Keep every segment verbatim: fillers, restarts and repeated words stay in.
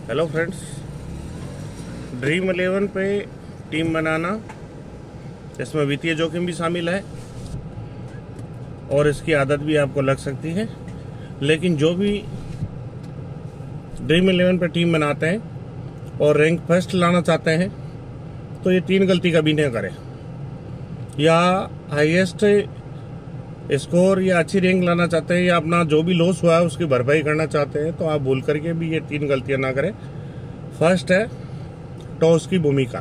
Hello friends, Dream Eleven पे team बनाना, इसमें वित्तीय जोखिम भी शामिल है और इसकी आदत भी आपको लग सकती है। लेकिन जो भी ड्रीम इलेवन पे टीम बनाते हैं और रैंक फर्स्ट लाना चाहते हैं तो ये तीन गलती कभी नहीं करें। या हाईएस्ट स्कोर या अच्छी रैंक लाना चाहते हैं या अपना जो भी लॉस हुआ है उसकी भरपाई करना चाहते हैं तो आप भूल करके भी ये तीन गलतियां ना करें। फर्स्ट है टॉस की भूमिका,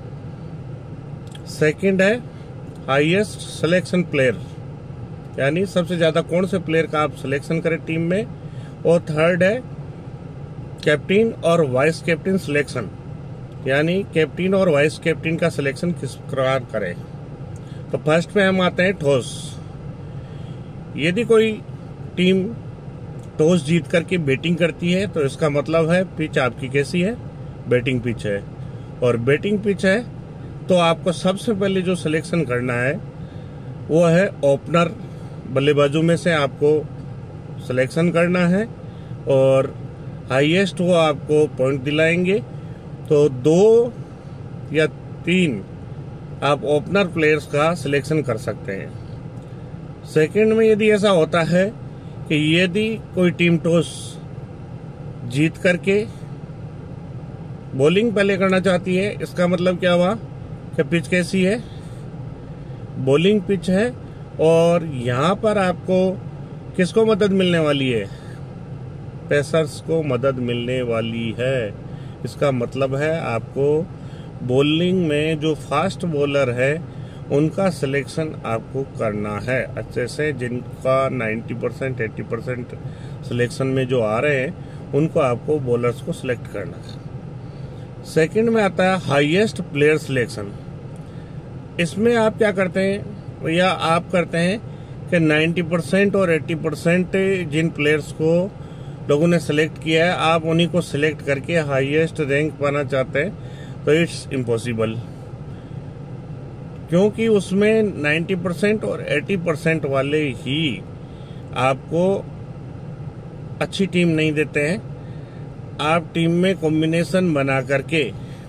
सेकंड है हाईएस्ट सिलेक्शन प्लेयर, यानी सबसे ज्यादा कौन से प्लेयर का आप सिलेक्शन करें टीम में, और थर्ड है कैप्टन और वाइस कैप्टन सिलेक्शन, यानी कैप्टन और वाइस कैप्टन का सिलेक्शन किस प्रकार करें। तो फर्स्ट में हम आते हैं टॉस। यदि कोई टीम टॉस जीत करके बैटिंग करती है तो इसका मतलब है पिच आपकी कैसी है, बैटिंग पिच है। और बैटिंग पिच है तो आपको सबसे पहले जो सिलेक्शन करना है वो है ओपनर, बल्लेबाजों में से आपको सिलेक्शन करना है और हाईएस्ट वो आपको पॉइंट दिलाएंगे। तो दो या तीन आप ओपनर प्लेयर्स का सिलेक्शन कर सकते हैं। सेकंड में यदि ऐसा होता है कि यदि कोई टीम टॉस जीत करके बॉलिंग पहले करना चाहती है, इसका मतलब क्या हुआ कि पिच कैसी है, बॉलिंग पिच है। और यहां पर आपको किसको मदद मिलने वाली है, पेसर्स को मदद मिलने वाली है। इसका मतलब है आपको बॉलिंग में जो फास्ट बॉलर है उनका सिलेक्शन आपको करना है अच्छे से, जिनका नब्बे परसेंट अस्सी परसेंट सिलेक्शन में जो आ रहे हैं उनको आपको बॉलर्स को सिलेक्ट करना है। सेकंड में आता है हाईएस्ट प्लेयर सिलेक्शन। इसमें आप क्या करते हैं, या आप करते हैं कि नब्बे परसेंट और अस्सी परसेंट जिन प्लेयर्स को लोगों ने सिलेक्ट किया है आप उन्हीं को सिलेक्ट करके हाईएस्ट रैंक पाना चाहते हैं तो इट्स इम्पॉसिबल, क्योंकि उसमें नब्बे परसेंट और अस्सी परसेंट वाले ही आपको अच्छी टीम नहीं देते हैं। आप टीम में कॉम्बिनेशन बना करके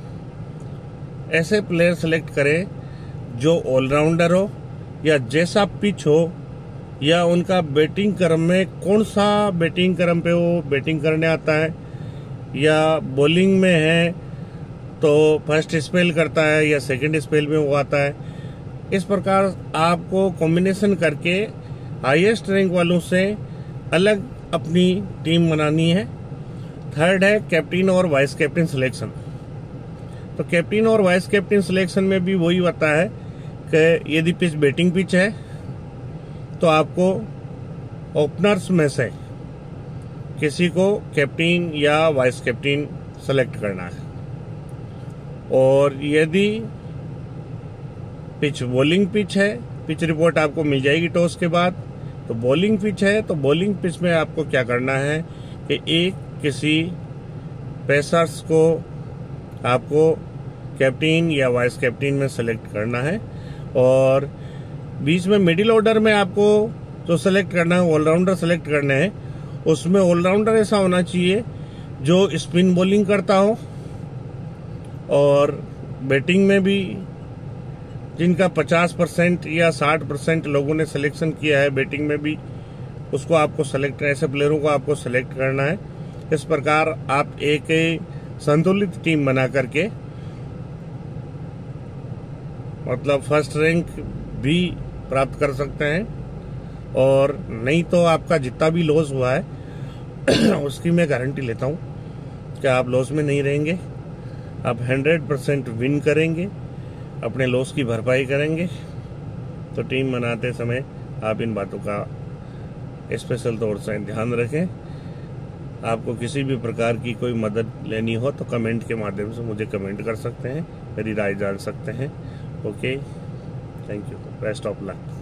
ऐसे प्लेयर सेलेक्ट करें जो ऑलराउंडर हो, या जैसा पिच हो, या उनका बैटिंग क्रम में कौन सा बैटिंग क्रम पे वो बैटिंग करने आता है, या बॉलिंग में है तो फर्स्ट स्पेल करता है या सेकंड स्पेल में वो आता है। इस प्रकार आपको कॉम्बिनेशन करके हाईएस्ट रैंक वालों से अलग अपनी टीम बनानी है। थर्ड है कैप्टन और वाइस कैप्टन सिलेक्शन। तो कैप्टन और वाइस कैप्टन सिलेक्शन में भी वही होता है कि यदि पिच बैटिंग पिच है तो आपको ओपनर्स में से किसी को कैप्टन या वाइस कैप्टन सेलेक्ट करना है। और यदि पिच बॉलिंग पिच है, पिच रिपोर्ट आपको मिल जाएगी टॉस के बाद, तो बॉलिंग पिच है तो बॉलिंग पिच में आपको क्या करना है कि एक किसी पेसर्स को आपको कैप्टन या वाइस कैप्टन में सेलेक्ट करना है। और बीच में मिडिल ऑर्डर में आपको जो सेलेक्ट करना है, ऑलराउंडर सेलेक्ट करने हैं। उसमें ऑलराउंडर ऐसा होना चाहिए जो स्पिन बॉलिंग करता हो, और बैटिंग में भी जिनका पचास परसेंट या साठ परसेंट लोगों ने सिलेक्शन किया है, बैटिंग में भी उसको आपको सेलेक्ट, ऐसे प्लेयरों को आपको सेलेक्ट करना है। इस प्रकार आप एक संतुलित टीम बना करके मतलब फर्स्ट रैंक भी प्राप्त कर सकते हैं। और नहीं तो आपका जितना भी लॉस हुआ है उसकी मैं गारंटी लेता हूं कि आप लॉस में नहीं रहेंगे, आप सौ परसेंट विन करेंगे, अपने लॉस की भरपाई करेंगे। तो टीम बनाते समय आप इन बातों का स्पेशल तौर से ध्यान रखें। आपको किसी भी प्रकार की कोई मदद लेनी हो तो कमेंट के माध्यम से मुझे कमेंट कर सकते हैं, मेरी राय जान सकते हैं। Okay, thank you, best of luck.